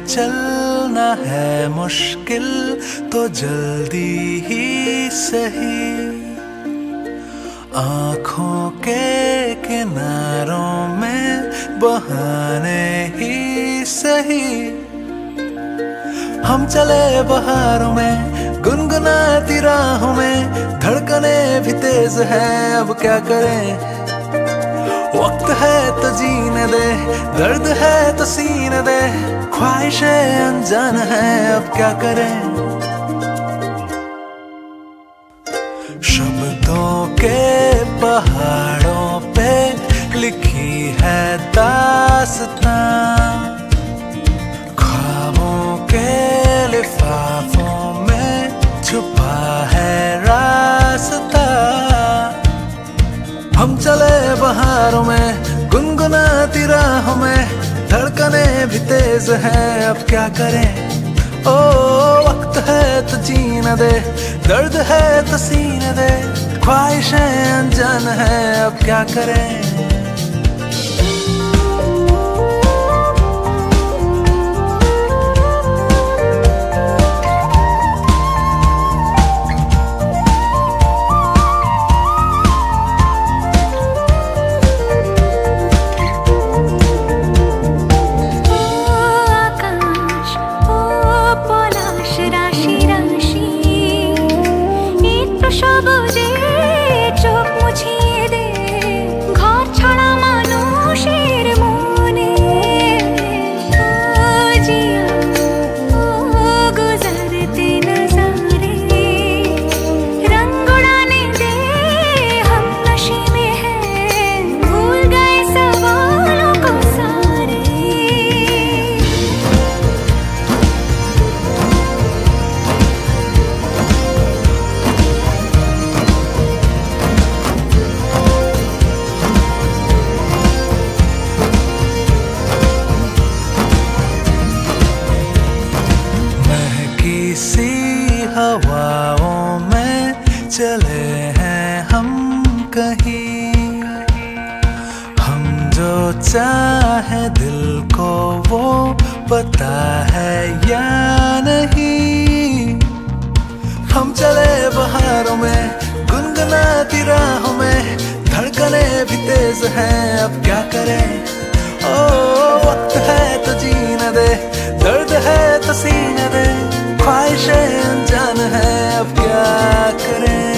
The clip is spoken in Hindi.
चलना है मुश्किल तो जल्दी ही सही, आँखों के किनारों में बहाने ही सही। हम चले बहारों में गुनगुनाती राहों में, धड़कने भी तेज है अब क्या करें। वक्त है तो जीने दे, दर्द है तो सीने दे, ख्वाहिशें अनजान है अब क्या करें। शब्दों के पहाड़ों पे लिखी है दास्तां, ख्वाबों के लिफाफों में छुपा है रास्ता। हम चले बहारों में गुनगुनाती राहों में, धड़कने भी तेज हैं अब क्या करें। ओ वक्त है तो जीने दे, दर्द है तो सीने दे, ख्वाहिशें अनजान है अब क्या करें। हवाओं में चले हैं हम कहीं, हम जो चाहे दिल को वो पता है या नहीं। हम चले बहारों में गुनगुनाती राहों में, धड़कने भी तेज हैं अब क्या करें। ओ वक्त है तो जीने दे, दर्द है तो सीने दे, ख्वाहिशें अनजान है अब क्या करें।